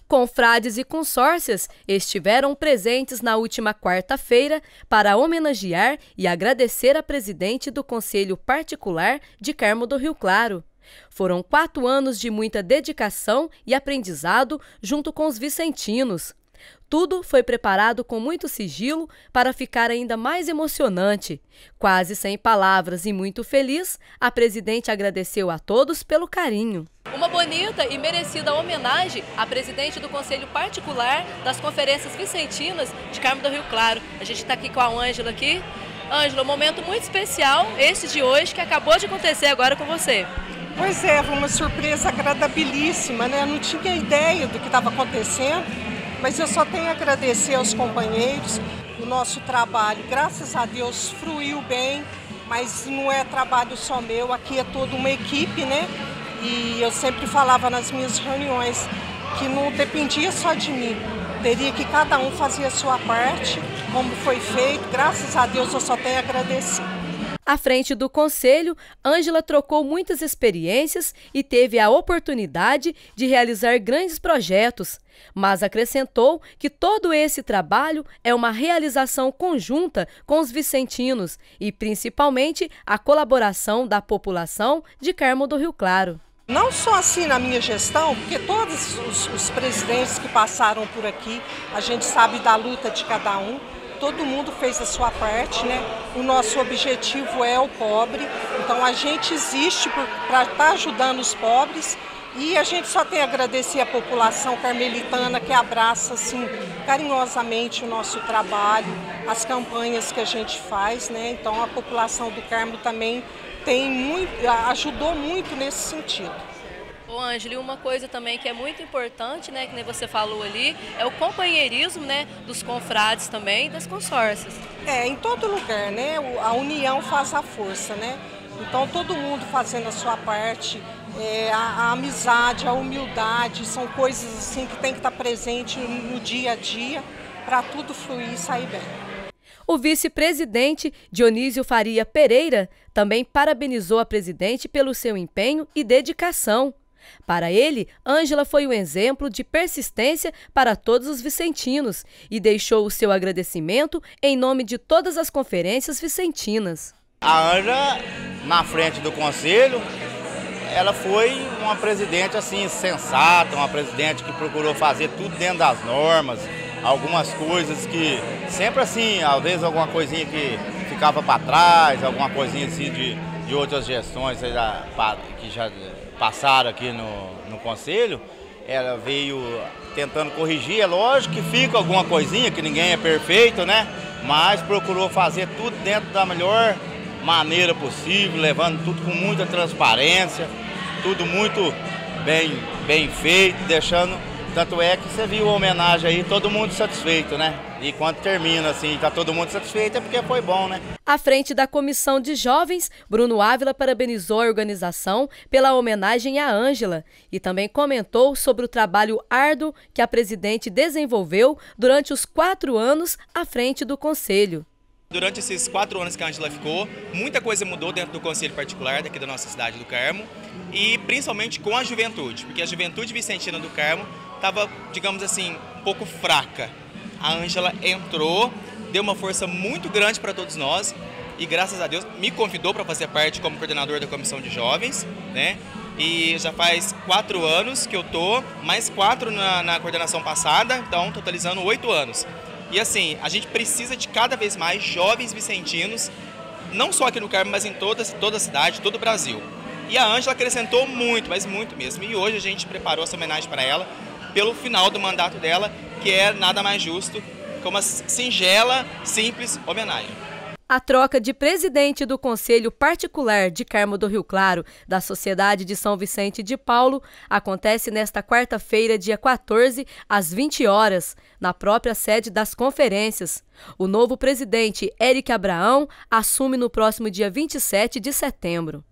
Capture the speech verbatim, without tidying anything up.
Confrades e consórcias estiveram presentes na última quarta-feira para homenagear e agradecer a presidente do Conselho Particular de Carmo do Rio Claro. Foram quatro anos de muita dedicação e aprendizado junto com os vicentinos. Tudo foi preparado com muito sigilo para ficar ainda mais emocionante. Quase sem palavras e muito feliz, a presidente agradeceu a todos pelo carinho. Uma bonita e merecida homenagem à presidente do Conselho Particular das Conferências Vicentinas de Carmo do Rio Claro. A gente está aqui com a Ângela aqui. Ângela, um momento muito especial, esse de hoje, que acabou de acontecer agora com você. Pois é, foi uma surpresa agradabilíssima, né? Eu não tinha ideia do que estava acontecendo, mas eu só tenho a agradecer aos companheiros. O nosso trabalho, graças a Deus, fluiu bem, mas não é trabalho só meu, aqui é toda uma equipe, né? E eu sempre falava nas minhas reuniões que não dependia só de mim, teria que cada um fazer a sua parte, como foi feito. Graças a Deus eu só tenho a agradecer. À frente do Conselho, Ângela trocou muitas experiências e teve a oportunidade de realizar grandes projetos, mas acrescentou que todo esse trabalho é uma realização conjunta com os vicentinos e, principalmente, a colaboração da população de Carmo do Rio Claro. Não só assim na minha gestão, porque todos os, os presidentes que passaram por aqui, a gente sabe da luta de cada um. Todo mundo fez a sua parte, né? O nosso objetivo é o pobre, então a gente existe para estar ajudando os pobres e a gente só tem a agradecer a população carmelitana que abraça assim carinhosamente o nosso trabalho, as campanhas que a gente faz, né? Então a população do Carmo também tem muito, ajudou muito nesse sentido. Ô Ângela, e uma coisa também que é muito importante, né, que nem você falou ali, é o companheirismo, né, dos confrades também e das consórcias. É, em todo lugar, né, a união faz a força, né, então todo mundo fazendo a sua parte, é, a, a amizade, a humildade, são coisas assim que tem que estar presente no dia a dia para tudo fluir e sair bem. O vice-presidente Dionísio Faria Pereira também parabenizou a presidente pelo seu empenho e dedicação. Para ele, Ângela foi um exemplo de persistência para todos os vicentinos e deixou o seu agradecimento em nome de todas as conferências vicentinas. A Ângela, na frente do conselho, ela foi uma presidente assim sensata, uma presidente que procurou fazer tudo dentro das normas, algumas coisas que sempre assim, às vezes alguma coisinha que ficava para trás, alguma coisinha assim de, de outras gestões que já passaram aqui no, no conselho, ela veio tentando corrigir. É lógico que fica alguma coisinha, que ninguém é perfeito, né? Mas procurou fazer tudo dentro da melhor maneira possível, levando tudo com muita transparência, tudo muito bem, bem feito, deixando... Tanto é que você viu a homenagem aí, todo mundo satisfeito, né? E quando termina assim, tá todo mundo satisfeito, é porque foi bom, né? À frente da Comissão de Jovens, Bruno Ávila parabenizou a organização pela homenagem à Ângela e também comentou sobre o trabalho árduo que a presidente desenvolveu durante os quatro anos à frente do Conselho. Durante esses quatro anos que a Ângela ficou, muita coisa mudou dentro do Conselho Particular daqui da nossa cidade do Carmo e principalmente com a juventude, porque a juventude vicentina do Carmo estava, digamos assim, um pouco fraca. A Ângela entrou, deu uma força muito grande para todos nós e, graças a Deus, me convidou para fazer parte como coordenador da Comissão de Jovens, né? E já faz quatro anos que eu tô, mais quatro na, na coordenação passada, então totalizando oito anos. E assim, a gente precisa de cada vez mais jovens vicentinos, não só aqui no Carmo, mas em toda, toda a cidade, todo o Brasil. E a Ângela acrescentou muito, mas muito mesmo. E hoje a gente preparou essa homenagem para ela, pelo final do mandato dela, que é nada mais justo que uma singela, simples homenagem. A troca de presidente do Conselho Particular de Carmo do Rio Claro da Sociedade de São Vicente de Paulo acontece nesta quarta-feira, dia quatorze, às vinte horas, na própria sede das conferências. O novo presidente, Eric Abraão, assume no próximo dia vinte e sete de setembro.